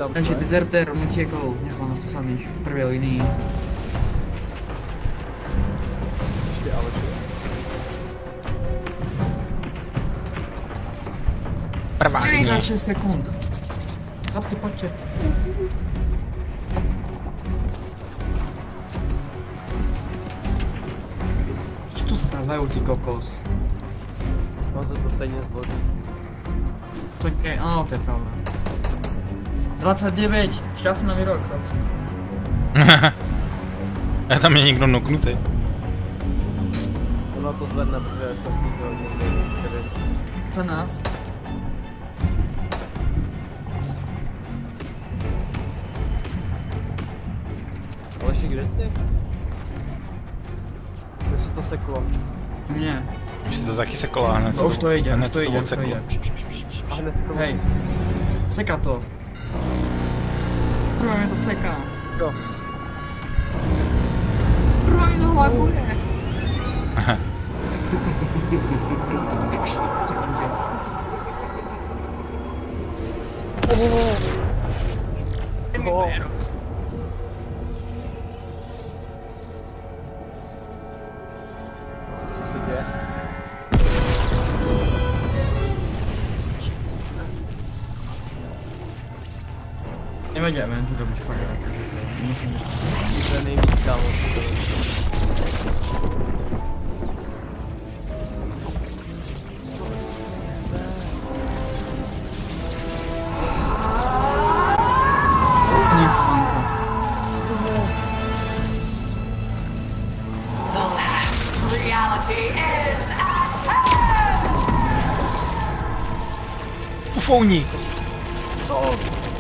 Takže dezertér, on utěkl, nechal nás tu samých v prvé linii. Prvá linie. 46 sekund. Chlapci, pojďte. Co tu stávají ty kokos? No se to stejně zboří. To je, ano, to je pravda. 29, šťastný nový rok, chlapci. A tam je někdo noknutý. Ono to zvedne, protože jsme v té zóně, nevím. Co nás? Aleši, kde jsi? Kde se to seklo? Mně. Když se to taky seklo a hned To už to jde, hned už to se jde, už to odseklo. jde. A hned se to Hej. Seka to. Kurva, mě to seká. Jo. Kurva, mě to laguje. Ticho, tě. Co se děje? Nevadí, já mám tu dobu fakt, takže to musím. To je nejvíc kámo. Ní flanka. The last reality is Ufouní. Co?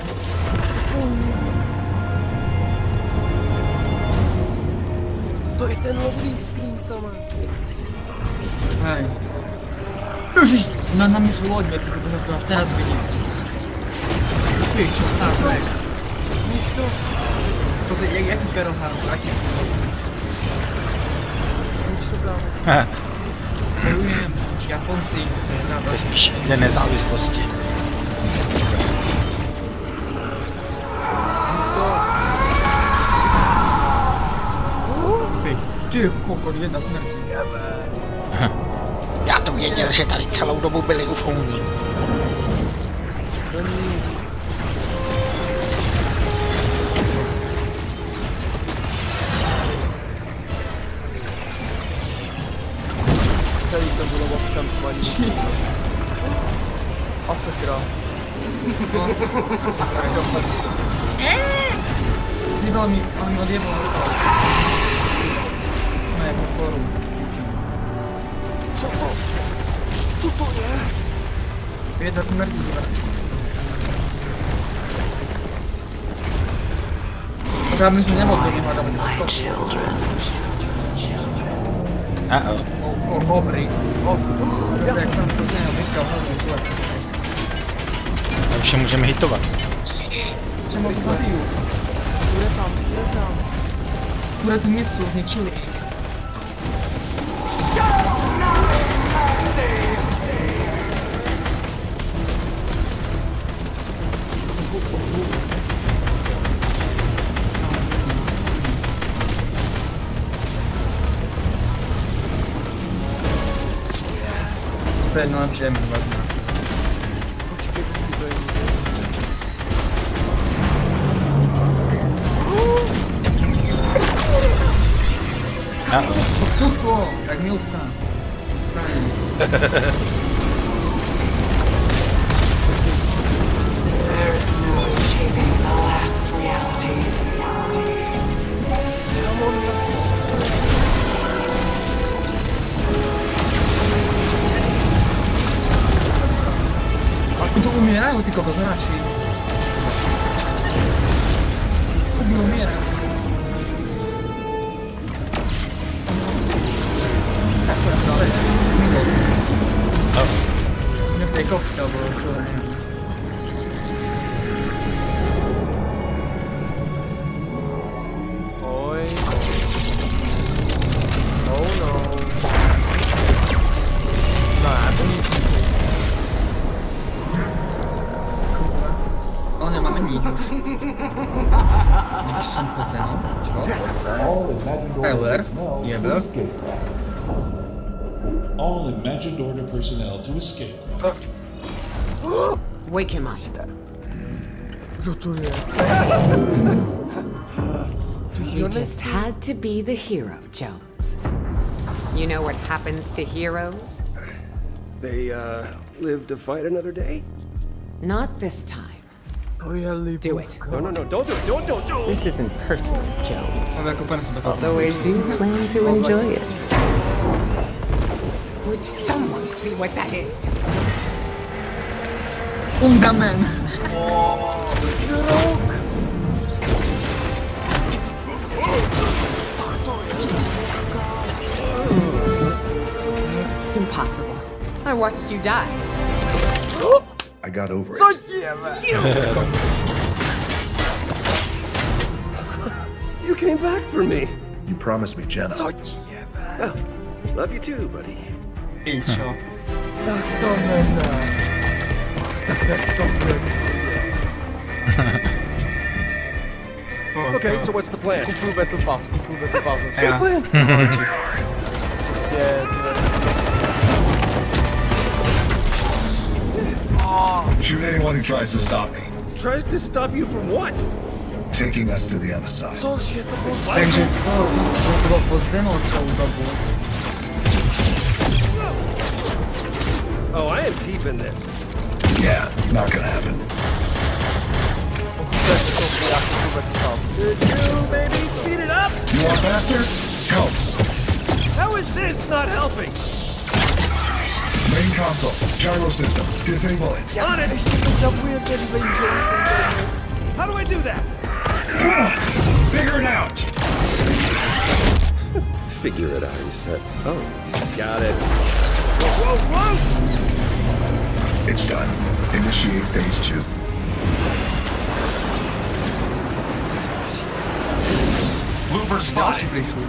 To je ten loading screen sama. Hej. Ježiš, na mě jsou lodě, ty to až teraz vidím. Ty, čo Star Trek? Nič to. Pozri, jaký Pearl Harbor, aký? Nič to kámo. Bojujem, Japonci, To je spíš den nezávislosti. Nič to. ty koko, hvězda smrti. Já to věděl, že tady celou dobu byli ufouní. Celý to bylo obkancovaný. A sakra. Zjebal mi, on mi odjebal. Ne, podporu. Co to? Co to je? Hvězda smrti, já bych to nemohl do něho dát. Dobrý. Jak jsem prostě nevyškal, hlavně člověk. Takže můžeme hitovat. Čemu to zabiju? Bude tam, bude tam. Bude tu město zničili. To je nejlepší jen možná. Počkej, to je To cuclo, jak milvka. there is no escaping the last reality. Ako to umierajú, ty kokos, hráči. Oni umierajú. Tak sa dále, zmizol. Sme v tej kostke, alebo čo, neviem. Oj. Oh no. No, to nic. Ale nemáme nič už. No, čo? Tyler, jebe. All imagined order personnel to escape. Wake him up. Kdo to je? You just had to be the hero, Jones. You know what happens to heroes? They, live to fight another day? Not this time. To je líbovka. Do it. No, don't do it, don't! This isn't personal, Jones. Ale jako pane sebe to. Though I do plan to enjoy it. Would someone see what that is? Fundamen! Impossible. I watched you die. I got over it. Co děve? You came back for me! You promised me, Jenna. Co děve? Love you too, buddy. Pičo. Tak to ne. Tak to bude. Okay, so what's the plan? Kupuju Battle Pass. Ja. Prostě Shoot anyone who tries to stop me. Tries to stop you from what? Taking us to the other side. což je to bylo? Takže co? To bylo pod zdeno celou dobu. Oh, I am keeping this. Yeah, not gonna happen. Did you maybe speed it up? You want faster? Help. How is this not helping? Main console. Gyro system. Disable it. On it! Ještě to zabuje ten Vengeance. How do I do that? Figure it out. Figure it out, he said. Oh, got it. Whoa! It's done. Initiate phase 2. Looper Další spotted. přišli.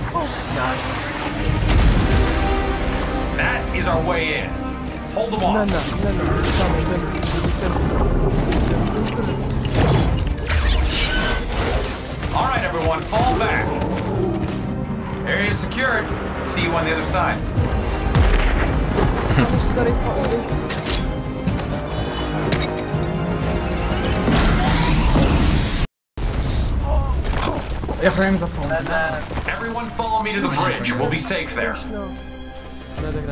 That is our way in. Hold them Ne, off. All right, everyone, fall back. Area secured. See you on the other side. Starý pauzy. Já hrajem za fond. Everyone follow me to the bridge. We'll be safe there. Ne, tak ne.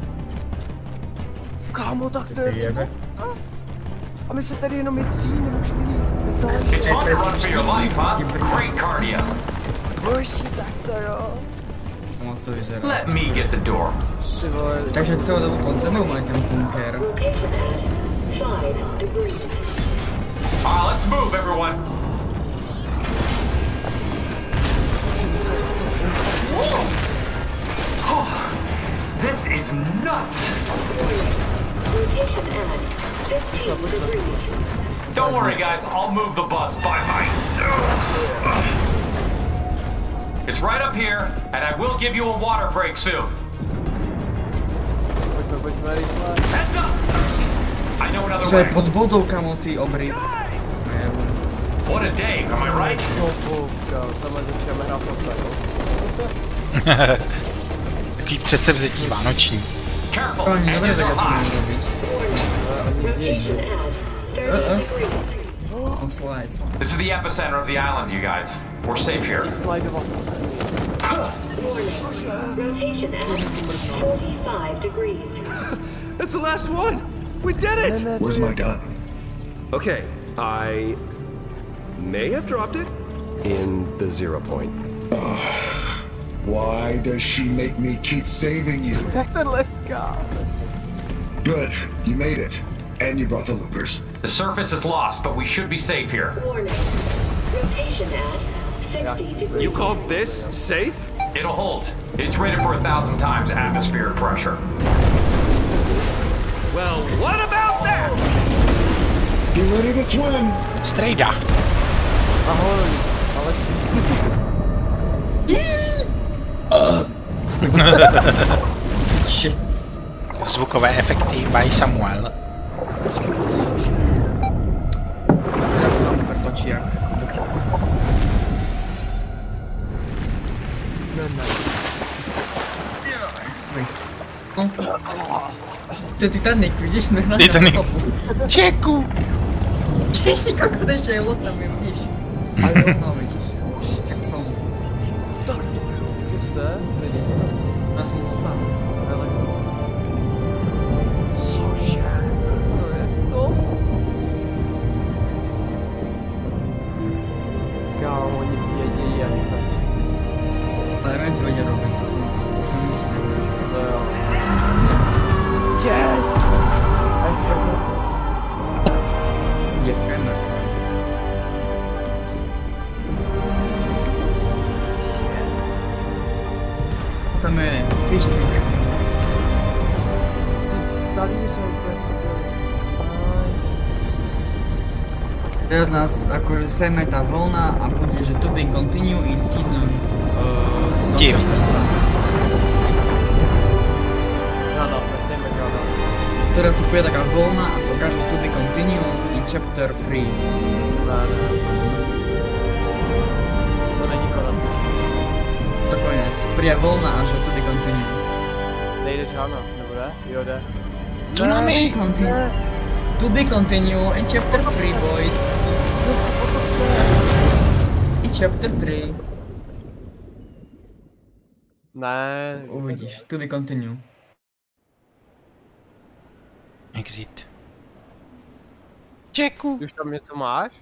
Kámo, tak to je... Jebe. A my se tady jenom je 3 nebo 4. It's fun to run for your life, huh? Great cardio. Boží, tak to jo. No to vyzerá. Let me get the door. Ty vole, Takže celou dobu pod zemou mají ten bunker. Let's move, everyone. Whoa! Oh, this is nuts. Don't worry, guys. I'll move the bus by myself. It's right up here, and I will give you a water break soon. pojďme rychle. Heads up! I know another Co je way. pod vodou, kamo, ty obry. What a day, am I right? Topovka, sama začneme hrát na to. Takový předsevzetí vánoční. Careful, To ani nebude edges vědět, are co mám high. robit. On slide. This is the epicenter of the island, you guys. We're safe here. Slideovat poslední. Rotation at 45 degrees. That's the last one! We did it! Where's my gun? Okay, I may have dropped it in the 0 point. Why does she make me keep saving you? Jak ten leská. Good, you made it. And you brought the loopers. The surface is lost, but we should be safe here. Warning. Rotation at 60 degrees. You call this safe? It'll hold. It's rated for 1,000 times atmospheric pressure. Well, what about that? Get ready to swim! Strejda. Ahoj, ale... Shit. Zvukové efekty by Samuel. Počkej, cože? A teda to nám prtočí jak. Fuj. No. To je Titanic, vidíš? Titanic. Čeku! Ježiš, kako ještě je loď tam je, vidíš? Ale no, vidíš. Tak jsem. Jste? Vidíš to? Já jsem to sám. Cože? To je to? Kámo, oni vědí, jak to. Ale nevím, to vědě robit, to jsem myslím. To jo. Yes! Je kamer. Tam je fištík. Tady jsou úplně. Teraz nás akože sejme tá vlna a bude, že to be continue in season 9. Na nás nesejme žádná. Teraz tu bude taká vlna a co ukáže to be continue in chapter 3. Ne. To není konec. To konec. Príde vlna a že to be continue. Nejde žádná, nebo ne? Jo, jde. Tsunami! To be continue in chapter 3, boys. Co potom se? In chapter 3. Ne. Uvidíš, to be continue. Exit. Čeku! Už tam něco máš?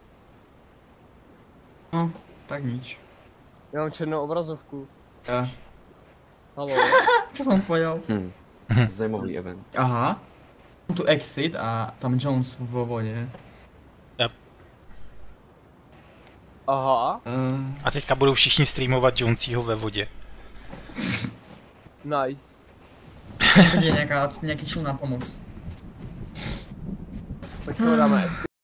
No, tak nič. Já mám černou obrazovku. Ja. Haló. Čo som povedal? Zajímavý event. Aha. Mám tu exit a tam Jones vo vode. Yep. Aha. A teďka budou všichni streamovat Jonesího ve vodě. Nice. Bude nejaký člun na pomoc. Tak co dáme?